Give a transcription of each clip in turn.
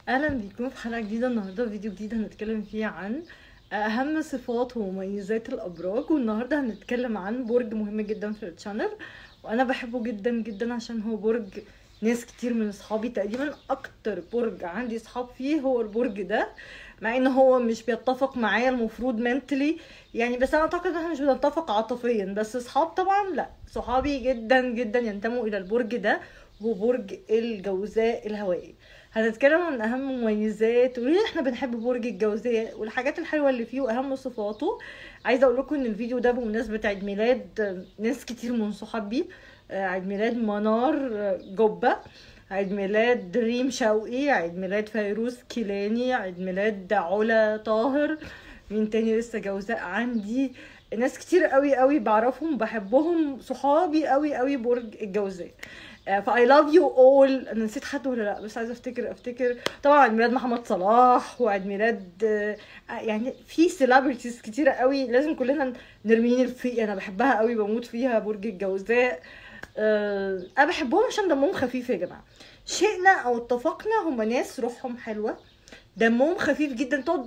اهلا بيكم في حلقه جديده. النهارده فيديو جديد هنتكلم فيه عن اهم صفات ومميزات الابراج، والنهارده هنتكلم عن برج مهم جدا في التشانل، وانا بحبه جدا جدا عشان هو برج ناس كتير من اصحابي، تقريبا اكتر برج عندي اصحاب فيه هو البرج ده، مع ان هو مش بيتفق معايا المفروض منتلي يعني، بس انا اعتقد ان احنا مش بنتفق عاطفيا، بس اصحاب طبعا لا، صحابي جدا جدا ينتموا الى البرج ده، وهو برج الجوزاء الهوائي. هنتكلم عن اهم مميزات وليه احنا بنحب برج الجوزاء والحاجات الحلوه اللي فيه واهم صفاته. عايزه اقول لكم ان الفيديو ده بمناسبه عيد ميلاد ناس كتير من صحابي، عيد ميلاد منار جبه، عيد ميلاد ريم شوقي، عيد ميلاد فيروز كيلاني، عيد ميلاد علا طاهر، مين تاني لسه جوزاء عندي، ناس كتير قوي قوي بعرفهم بحبهم، صحابي قوي قوي برج الجوزاء. فاي لاف يو اول. انا نسيت حد ولا لا؟ بس عايزه افتكر طبعا عيد ميلاد محمد صلاح، وعيد ميلاد يعني في سيلابرتيز كتيره قوي، لازم كلنا نرمين الفي، انا بحبها قوي، بموت فيها برج الجوزاء. انا بحبهم عشان دمهم خفيف يا جماعه، شئنا او اتفقنا، هم ناس روحهم حلوه، دمهم خفيف جدا. تقعد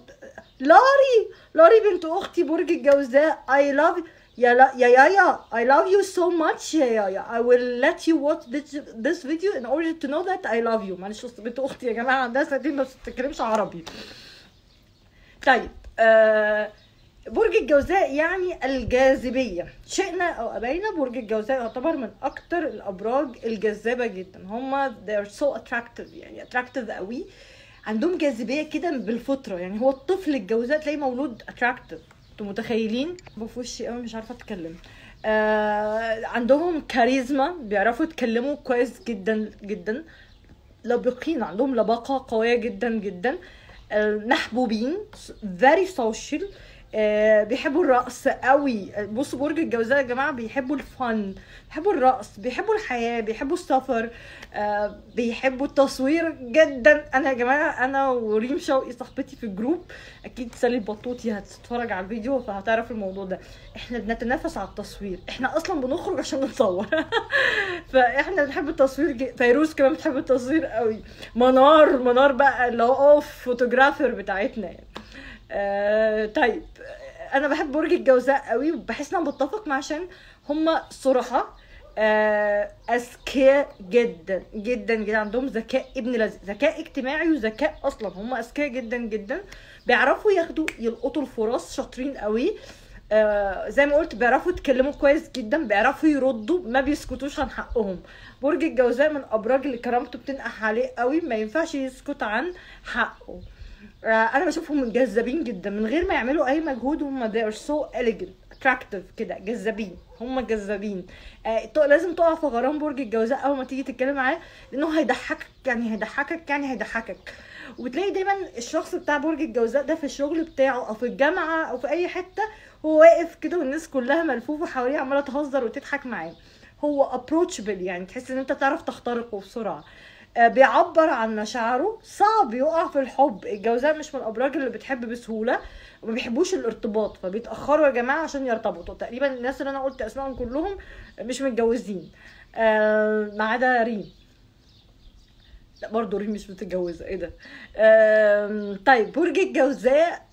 لاري بنت اختي برج الجوزاء، I love يا I love you so much يا I will let you watch this video in order to know that I love you. معلش بنت اختي يا جماعه عندها سنتين ما بتتكلمش عربي. طيب برج الجوزاء يعني الجاذبية، شئنا أو أبينا برج الجوزاء يعتبر من أكتر الأبراج الجذابة جدا. هما they are so attractive، يعني attractive قوي، عندهم جاذبية كده بالفطرة، يعني هو الطفل الجوزاء تلاقيه مولود attractive، انتوا متخيلين؟ بفوشي قوي مش عارفة أتكلم. عندهم كاريزما، بيعرفوا يتكلموا كويس جدا جدا، لبقين، عندهم لباقة قوية جدا جدا، محبوبين، very social، بيحبوا الرقص قوي. بصوا برج الجوزاء يا جماعه بيحبوا الفن، بيحبوا الرقص، بيحبوا الحياه، بيحبوا السفر، بيحبوا التصوير جدا. انا يا جماعه انا وريم شوقي صاحبتي في الجروب، اكيد سالي البطوطي هتتفرج على الفيديو فهتعرف الموضوع ده، احنا بنتنافس على التصوير، احنا اصلا بنخرج عشان نتصور فاحنا بنحب التصوير فيروز كمان بتحب التصوير قوي، منار بقى اللي هو فوتوغرافر بتاعتنا يعني. طيب انا بحب برج الجوزاء قوي، وبحس ان انا بتفق مع عشان هم صراحه اذكياء جدا جدا جدا، عندهم ذكاء ابن لذيذ، ذكاء اجتماعي وذكاء، اصلا هم اذكياء جدا جدا، بيعرفوا يلقطوا الفرص، شاطرين قوي. زي ما قلت بيعرفوا يتكلموا كويس جدا، بيعرفوا يردوا، ما بيسكتوش عن حقهم. برج الجوزاء من الابراج اللي كرامته بتنقح عليه قوي، ما ينفعش يسكت عن حقه. انا بشوفهم جذابين جدا من غير ما يعملوا اي مجهود، هم they are so elegant attractive كده، جذابين، هم جذابين. لازم تقع في غرام برج الجوزاء اول ما تيجي تتكلم معاه، لانه هيضحكك. وبتلاقي دايما الشخص بتاع برج الجوزاء ده في الشغل بتاعه او في الجامعه او في اي حته، هو واقف كده والناس كلها ملفوفه حواليه عماله تهزر وتضحك معاه، هو approachable، يعني تحس ان انت تعرف تخترقه بسرعه. بيعبر عن مشاعره، صعب يقع في الحب. الجوزاء مش من الابراج اللي بتحب بسهوله، وما بيحبوش الارتباط، فبيتاخروا يا جماعه عشان يرتبطوا. تقريبا الناس اللي انا قلت اسمائهم كلهم مش متجوزين، ما عدا ريم، لا برضه ريم مش متجوزه، ايه ده. طيب برج الجوزاء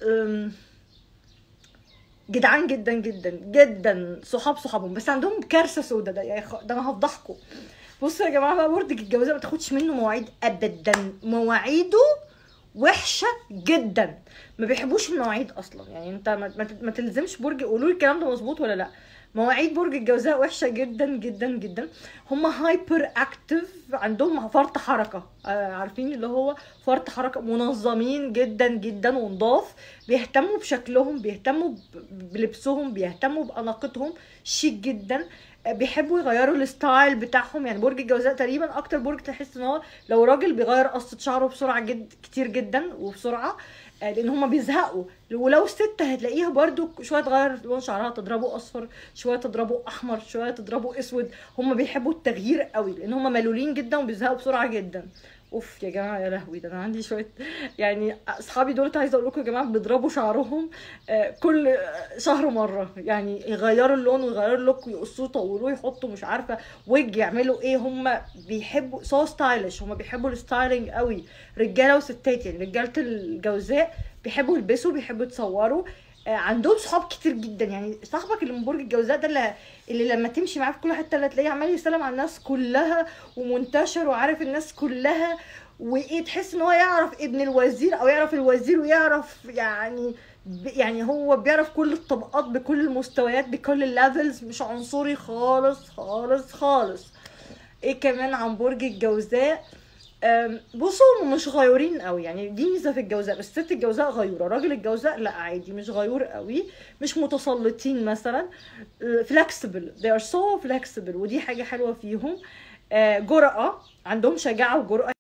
جدعان جدا جدا جدا، صحابهم، بس عندهم كارثه سودا، ده انا هفضحكم. بصوا يا جماعه بقى، برج الجوزاء ما تاخدش منه مواعيد ابدا، مواعيده وحشه جدا، ما بيحبوش المواعيد اصلا، يعني انت ما تلزمش برج. قولوا لي الكلام ده مظبوط ولا لا؟ مواعيد برج الجوزاء وحشه جدا جدا جدا، هم هايبر اكتف، عندهم فرط حركه، عارفين اللي هو فرط حركه، منظمين جدا جدا ونضاف، بيهتموا بشكلهم، بيهتموا بلبسهم، بيهتموا باناقتهم، شيك جدا، بيحبوا يغيروا الستايل بتاعهم. يعني برج الجوزاء تقريبا اكتر برج تحس ان هو لو راجل بيغير قصة شعره بسرعه كتير جدا وبسرعه، لان هما بيزهقوا. ولو ست هتلاقيها برضو شويه تغير لون شعرها، تضربه اصفر، شويه تضربه احمر، شويه تضربه اسود، هما بيحبوا التغيير قوي لان هما ملولين جدا وبيزهقوا بسرعه جدا. اوف يا جماعه، يا لهوي، ده انا عندي شويه يعني اصحابي دول عايزه اقول لكم يا جماعه بيضربوا شعرهم كل شهر مره، يعني يغيروا اللون ويغيروا اللوك ويقصوه يطولوه يحطوا مش عارفه ويج يعملوا ايه. هم بيحبوا سو ستايلش، هم بيحبوا الستايلينج قوي، رجاله وستات. يعني رجاله الجوزاء بيحبوا يلبسوا، بيحبوا يتصوروا. عندهم صحاب كتير جدا. يعني صاحبك اللي من برج الجوزاء ده اللي لما تمشي معاه في كل حته تلاقيه عمال يسلم على الناس كلها ومنتشر وعارف الناس كلها، وايه تحس ان هو يعرف ابن الوزير او يعرف الوزير ويعرف يعني هو بيعرف كل الطبقات بكل المستويات بكل الليفلز، مش عنصري خالص خالص خالص. ايه كمان عن برج الجوزاء؟ بصوا هم مش غيورين قوي، يعني دي ميزه في الجوزاء. بس ست الجوزاء غيوره، راجل الجوزاء لا عادي مش غيور قوي، مش متسلطين مثلا. فلكسبل، they are so flexible، ودي حاجه حلوه فيهم. جرأة، عندهم شجاعه وجرأة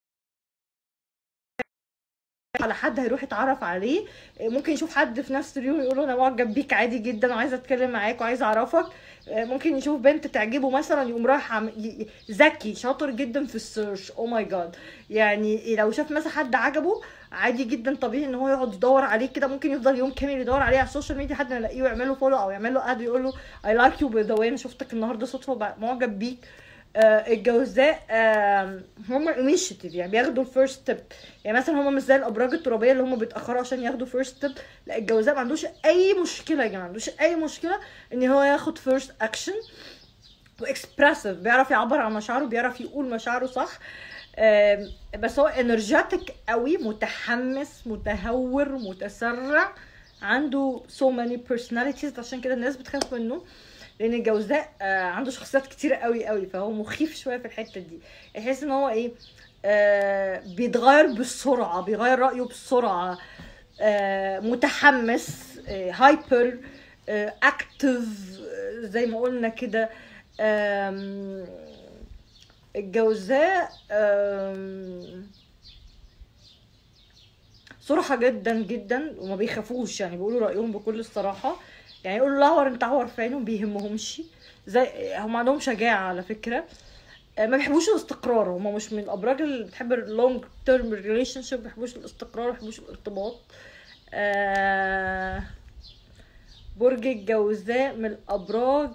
على حد هيروح يتعرف عليه. ممكن يشوف حد في نفس اليوم يقول له انا معجب بيك عادي جدا وعايزه اتكلم معاك وعايزه اعرفك. ممكن يشوف بنت تعجبه مثلا يقوم رايح ذكي شاطر جدا في السيرش. او ماي جاد، يعني لو شاف مثلا حد عجبه عادي جدا طبيعي ان هو يقعد يدور عليه كده. ممكن يفضل يوم كامل يدور عليه على السوشيال ميديا لحد ما يلاقيه ويعمل له فولو او يعمل له اد ويقول له اي لايك يو باي ذا واي، انا شفتك النهارده صدفه معجب بيك. الجوزاء هم انيشيتيف، يعني بياخدوا الفيرست ستيب. يعني مثلا هم مش زي الابراج الترابيه اللي هم بيتاخروا عشان ياخدوا فيرست ستيب. لا الجوزاء ما عندوش اي مشكله يا جماعه، ما عندوش اي مشكله ان هو ياخد فيرست اكشن. واكسبرسيف، بيعرف يعبر عن مشاعره، بيعرف يقول مشاعره صح. بس هو انرجيتك قوي، متحمس متهور متسرع، عنده so many personalities. عشان كده الناس بتخاف منه، لان الجوزاء عنده شخصيات كتير قوي قوي، فهو مخيف شويه في الحته دي. يحس ان هو ايه، بيتغير بسرعه، بيغير رايه بسرعه، متحمس، هايبر اكتف زي ما قلنا كده. الجوزاء صراحة جدا جدا وما بيخافوش، يعني بيقولوا رأيهم بكل الصراحة. يعني يقولوا لعور انت عور فين وما بيهمهمش. زي هم عندهم شجاعة على فكرة. ما بيحبوش الاستقرار، هم مش من الابراج اللي بتحب اللونج تيرم ريليشن شيب، ما بيحبوش الاستقرار، ما بيحبوش الارتباط. برج الجوزاء من الابراج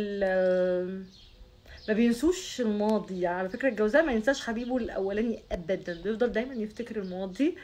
ما بينسوش الماضي. على فكرة الجوزاء ما ينساش حبيبه الاولاني ابدا، بيفضل دايما يفتكر الماضي.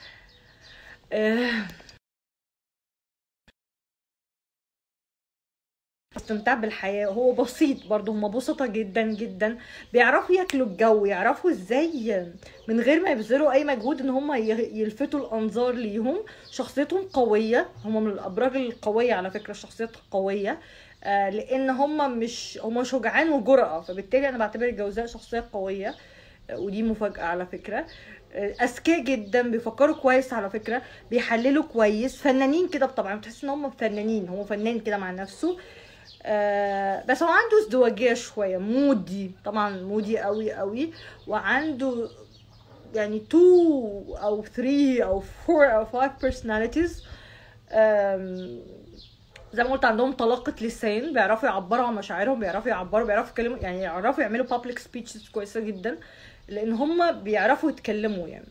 استمتاع بالحياة. هو بسيط برضه، هما بسطة جدا جدا، بيعرفوا ياكلوا الجو، يعرفوا ازاي من غير ما يبذلوا اي مجهود ان هما يلفتوا الانظار ليهم. شخصيتهم قوية، هما من الابراج القوية على فكرة، شخصيات قوية. لان هما شجعان وجرأة، فبالتالي انا بعتبر الجوزاء شخصية قوية. ودي مفاجأة على فكرة. اذكياء جدا، بيفكروا كويس على فكرة، بيحللوا كويس، فنانين كده بطبعا، بتحس ان هم فنانين، هو فنان كده مع نفسه. بس هو عنده ازدواجية شوية، مودي طبعا، مودي قوي قوي. وعنده يعني 2 او 3 او 4 او 5 personalities. زي ما قلت عندهم طلاقة لسان، بيعرفوا يعبروا عن مشاعرهم، بيعرفوا يتكلموا، يعني يعرفوا يعملوا public speeches كويسة جدا، لان هم بيعرفوا يتكلموا يعني.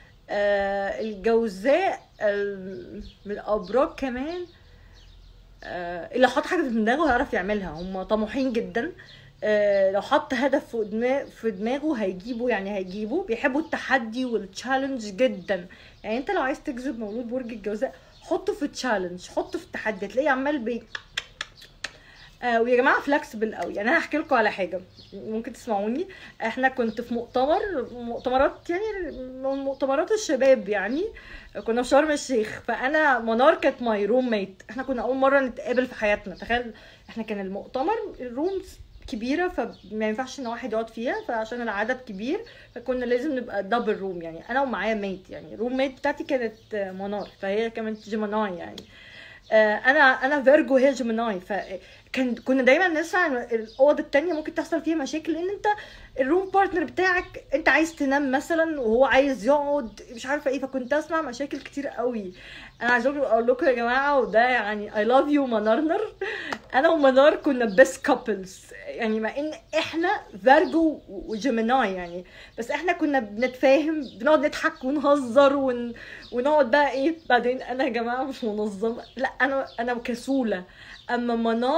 الجوزاء من الابراج كمان اللي حط حاجه في دماغه هيعرف يعملها. هم طموحين جدا، لو حط هدف في دماغه هيجيبه، يعني هيجيبه. بيحبوا التحدي والتشالنج جدا. يعني انت لو عايز تجذب مولود برج الجوزاء حطه في تشالنج، حطه في التحدي، تلاقيه عمال ويا جماعه فلكسبل قوي. يعني انا هحكي لكم على حاجه ممكن تسمعوني. احنا كنت في مؤتمرات، يعني من مؤتمرات الشباب، يعني كنا في شرم الشيخ. فانا منار كانت ماي روم ميت، احنا كنا اول مره نتقابل في حياتنا. تخيل، احنا كان المؤتمر الرومز كبيره، فما ينفعش ان واحد يقعد فيها، فعشان العدد كبير فكنا لازم نبقى دبل روم. يعني انا ومعايا ميت، يعني روم ميت بتاعتي كانت منار، فهي كانت جيميناي يعني. انا فيرجو هي جيميناي. كنا دايما نسمع ان الاوض التانية ممكن تحصل فيها مشاكل، لان انت الروم بارتنر بتاعك انت عايز تنام مثلا وهو عايز يقعد مش عارفه ايه، فكنت اسمع مشاكل كتير قوي. انا عايزه اقول لكم يا جماعه، وده يعني I love you منارنر، انا ومنار كنا best couples. يعني مع ان احنا فيرجو وجيميناي يعني، بس احنا كنا بنتفاهم، بنقعد نضحك ونهزر ونقعد بقى ايه. بعدين انا يا جماعه مش منظمه، لا انا كسوله. اما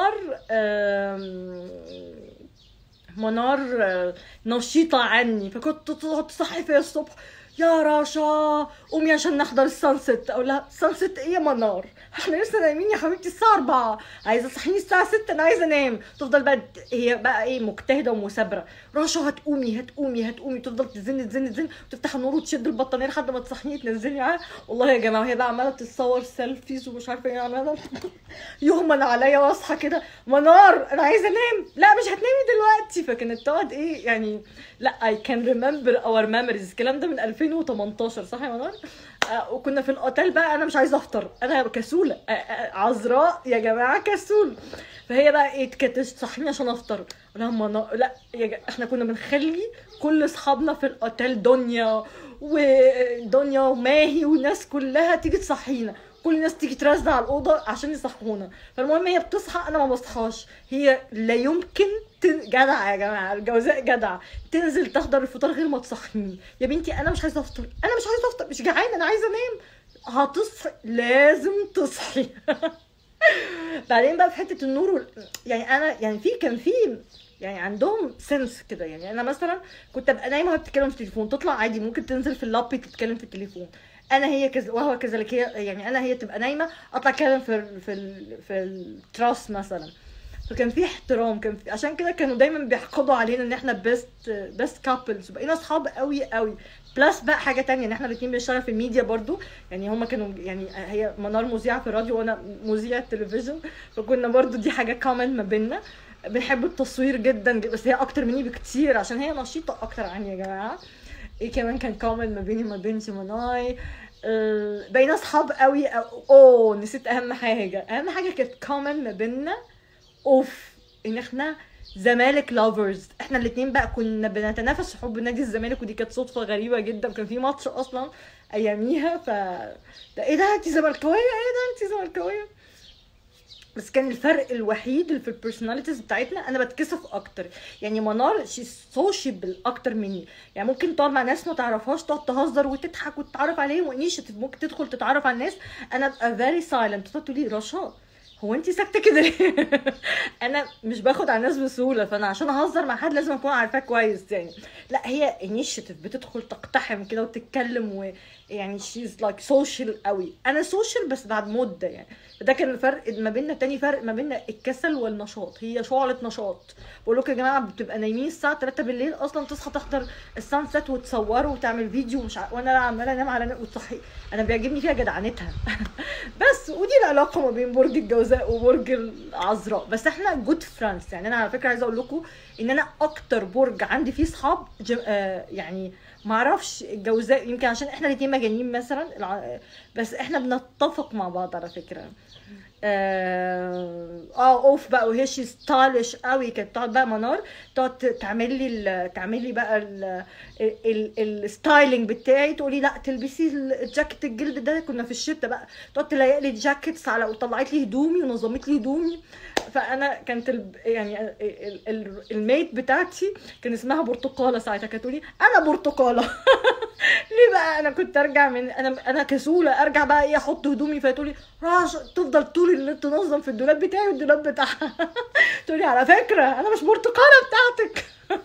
منار نشيطه عني، فكنت تقعد تصحي فيا الصبح، يا رشا قومي عشان نحضر السانست. اقول لها سانست ايه يا منار؟ احنا لسه نايمين يا حبيبتي الساعه 4، عايزه تصحيني الساعه 6، انا عايزه انام. تفضل بقى هي بقى ايه مجتهده ومثابره، رشا هتقومي هتقومي هتقومي، تفضل تزن وتفتح النور وتشد البطانيه لحد ما تصحيني تنزلي معاها. والله يا جماعه هي بقى عماله تتصور سيلفيز ومش عارفه ايه، عماله يغمن عليا واصحى كده، منار انا عايزه انام. لا مش هتنامي دلوقتي. فكانت تقعد ايه يعني. لا I can remember our memories. الكلام ده من 2018 صح يا منار؟ وكنا في الاوتيل بقى، انا مش عايزه افطر، انا كسوله، عذراء يا جماعه كسول. فهي بقى ايه كانت تصحيني عشان افطر. لا احنا كنا بنخلي كل اصحابنا في الاوتيل، دنيا وماهي والناس كلها تيجي تصحينا، كل الناس تيجي ترزع على الاوضه عشان يصحونا. فالمهم هي بتصحى انا ما بصحاش، هي لا يمكن جدع يا جماعه، الجوزاء جدع، تنزل تحضر الفطار غير ما تصحيني. يا بنتي انا مش عايزه افطر، انا مش عايزه افطر، مش جعانه، انا عايزه انام. هتصحي لازم تصحي. بعدين بقى في حته النور يعني انا يعني كان في يعني عندهم سنس كده. يعني انا مثلا كنت ابقى نايمه وهي بتتكلم في التليفون، تطلع عادي ممكن تنزل في اللابي تتكلم في التليفون، انا هي وهو كذلك. هي يعني انا هي تبقى نايمه اطلع اتكلم في التراس مثلا. فكان في احترام، كان في، عشان كده كانوا دايما بيحقدوا علينا ان احنا بيست كابلز، وبقينا اصحاب قوي قوي. بلس بقى حاجه تانية ان احنا الاثنين بنشتغل في الميديا برضو. يعني هما كانوا يعني هي منار مذيعه في الراديو وانا مذيعه تلفزيون، فكنا برضو دي حاجه كومن ما بيننا. بنحب التصوير جدا، بس هي اكتر مني بكتير عشان هي نشيطه اكتر عني يا جماعه. ايه كمان كان كومن ما بيني وما بين جيميناي؟ بقينا اصحاب قوي. نسيت اهم حاجه كانت كومن ما بيننا، ان احنا زمالك لافرز. احنا الاثنين بقى كنا بنتنافس في حب نادي الزمالك، ودي كانت صدفه غريبه جدا. كان في ماتش اصلا اياميها، ده ايه ده انت زملكاويه، ايه ده انت زملكاويه. بس كان الفرق الوحيد اللي في البيرسوناليتيز بتاعتنا، انا بتكسف اكتر. يعني منار شي سوشيبل اكتر مني، يعني ممكن تقعد مع ناس ما تعرفهاش، تقعد تهزر وتضحك وتتعرف عليهم وانيشيتيف، ممكن تدخل تتعرف على الناس. انا ابقى فيري سايلنت، تقولي رشا هو انت ساكته كده ليه؟ انا مش باخد على الناس بسهوله، فانا عشان اهزر مع حد لازم اكون عارفاه كويس يعني. لا هي انيشيتيف، بتدخل تقتحم كده وتتكلم، ويعني شيز لايك سوشيال قوي. انا سوشيال بس بعد مده يعني. ده كان الفرق ما بيننا. تاني فرق ما بيننا الكسل والنشاط، هي شعله نشاط. بقول لكم يا جماعه بتبقى نايمين الساعه 3 بالليل اصلا، تصحى تحضر السانسيت وتصوره وتعمل فيديو وانا عماله انام على وتصحي. انا بيعجبني فيها جدعنتها. بس ودي العلاقه ما بين برج الجوزاء وبرج العذراء. بس احنا جود فريندز يعني. انا على فكره عايزه اقول لكم ان انا اكتر برج عندي فيه صحاب يعني ما اعرفش الجوزاء، يمكن عشان احنا الاثنين مجانين مثلا، بس احنا بنتفق مع بعض على فكره. اوف بقى، وهي شي ستايلش قوي. كانت تقعد بقى منار تقعد تعمل لي بقى الستايلنج بتاعي، تقولي لا تلبسي الجاكيت الجلد ده، كنا في الشتاء بقى، تقعد تلاقي لي جاكيتس على، وطلعت لي هدومي ونظمت لي هدومي. فانا كانت يعني الميت بتاعتي كان اسمها برتقاله ساعتها، كانت تقولي انا برتقاله. ليه بقى؟ انا كنت ارجع من انا كسوله ارجع بقى ايه احط هدومي، فتقولي راش تفضل طول الليل تنظم في الدولاب بتاعي والدولاب بتاعها. تقولي على فكره انا مش برتقاله بتاعتك.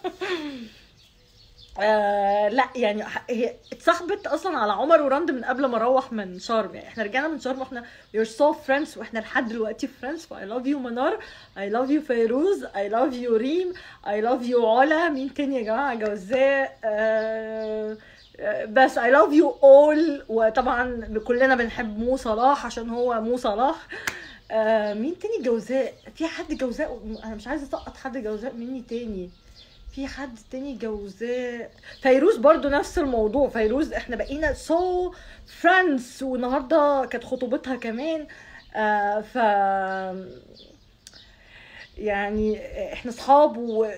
لا يعني هي اتصاحبت اصلا على عمر وراند من قبل ما اروح من شرم. يعني احنا رجعنا من شرم واحنا we're so friends، واحنا لحد دلوقتي friends. ف I love you منار، I love you فيروز، I love you ريم، I love you علا. مين تاني يا جماعه؟ جوزاء. بس I love you all. وطبعا كلنا بنحب مو صلاح عشان هو مو صلاح. مين تاني جوزاء؟ في حد جوزاء انا مش عايزه اسقط حد جوزاء مني تاني. في حد تاني جوزاء؟ فيروز برضو نفس الموضوع. فيروز احنا بقينا so friends، والنهارده كانت خطوبتها كمان. ف يعني احنا صحاب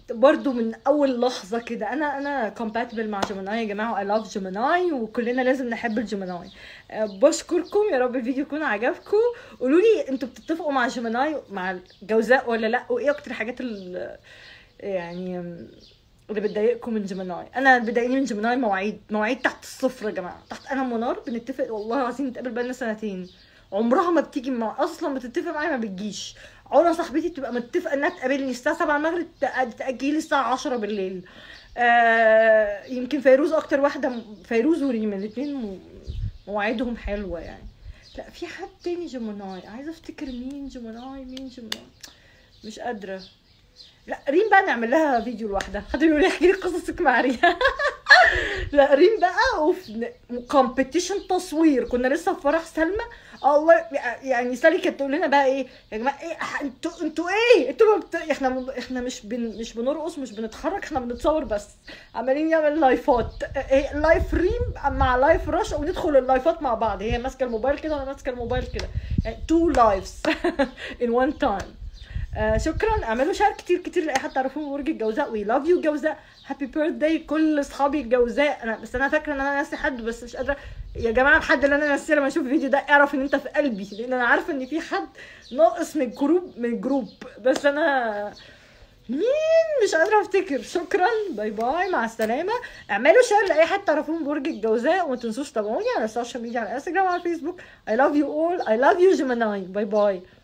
برضو من اول لحظه كده انا كومباتبل مع جيميناي يا جماعه. اي لاف جيميناي وكلنا لازم نحب الجيميناي. بشكركم، يا رب الفيديو يكون عجبكم. قولوا لي انتوا بتتفقوا مع جيميناي مع الجوزاء ولا لا، وايه اكتر حاجات يعني اللي بتضايقكم من جيميناي. انا اللي بيضايقني من جيميناي مواعيد تحت الصفر يا جماعه. تحت انا ومنار بنتفق والله العظيم نتقابل بقالنا سنتين، عمرها ما بتيجي اصلا بتتفق معايا ما بتجيش. علا صاحبتي بتبقى متفقه انها تقابلني الساعه 7 المغرب تاجيلي الساعه 10 بالليل. يمكن فيروز اكتر واحده، فيروز وريم الاثنين مواعيدهم حلوه يعني. لا في حد تاني جيميناي، عايزه افتكر مين جيميناي مش قادره. لا ريم بقى نعمل لها فيديو لوحدها، حد يقول لي احكي لي قصصك مع ريم. لا ريم بقى وفي كومبيتيشن تصوير، كنا لسه في فرح سلمى. الله يعني سالي كانت تقول لنا بقى ايه يا جماعه، ايه انتوا ايه انتوا احنا مش بنرقص مش بنتحرك، احنا بنتصور بس، عمالين نعمل لايفات. ايه لايف ريم مع لايف رشا، وندخل اللايفات مع بعض، هي ماسكه الموبايل كده وانا ماسكه الموبايل كده، يعني 2 لايفز in one time. شكرا. اعملوا شير كتير لاي حد تعرفوه برج الجوزاء. وي لاف يو جوزاء، هابي بيرثداي كل اصحابي الجوزاء. انا فاكره ان انا ناسي حد بس مش قادره يا جماعه. الحد اللي انا ناسيه لما اشوف الفيديو ده اعرف ان انت في قلبي، لان انا عارفه ان في حد ناقص من الجروب بس انا مين مش قادره افتكر. شكرا، باي باي، مع السلامه. اعملوا شير لاي حد تعرفوه برج الجوزاء، وما تنسوش تابعوني على السوشيال ميديا، على انستغرام وعلى الفيسبوك. I love you all, I love you Gemini. باي باي.